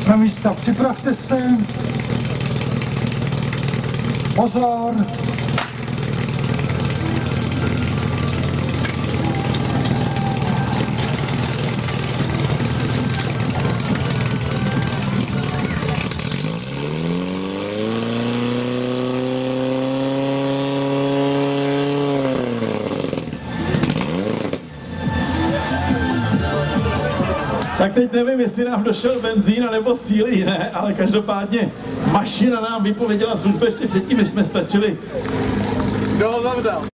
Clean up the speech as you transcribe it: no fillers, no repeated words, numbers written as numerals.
Na místa, připravte se. Pozor. Tak teď nevím, jestli nám došel benzín nebo síly jiné, ale každopádně mašina nám vypověděla službu ještě předtím, než jsme stačili. Kdo ho zavdal?